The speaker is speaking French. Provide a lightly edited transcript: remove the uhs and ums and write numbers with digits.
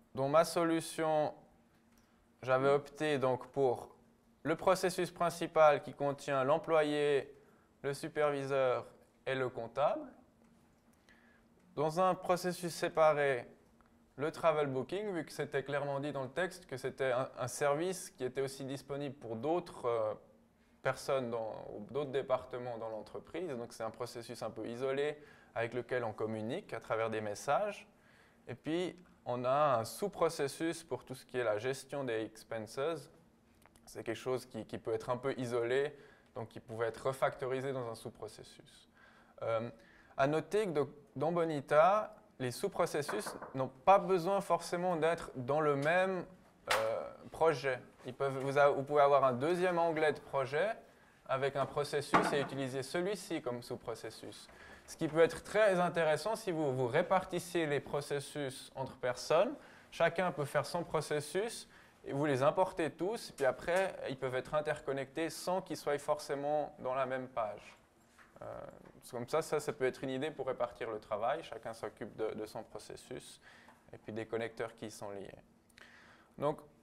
dans ma solution, j'avais opté donc pour le processus principal qui contient l'employé, le superviseur et le comptable. Dans un processus séparé, le travel booking, vu que c'était clairement dit dans le texte que c'était un service qui était aussi disponible pour d'autres personnes ou d'autres départements dans l'entreprise. Donc c'est un processus un peu isolé avec lequel on communique à travers des messages. Et puis on a un sous-processus pour tout ce qui est la gestion des expenses. C'est quelque chose qui peut être un peu isolé, donc qui pouvait être refactorisé dans un sous-processus. À noter que dans Bonita, les sous-processus n'ont pas besoin forcément d'être dans le même projet. Vous pouvez avoir un deuxième onglet de projet avec un processus et utiliser celui-ci comme sous-processus. Ce qui peut être très intéressant si vous répartissez les processus entre personnes. Chacun peut faire son processus et vous les importez tous, puis après, ils peuvent être interconnectés sans qu'ils soient forcément dans la même page. Comme ça peut être une idée pour répartir le travail. Chacun s'occupe de son processus et puis des connecteurs qui y sont liés. Donc,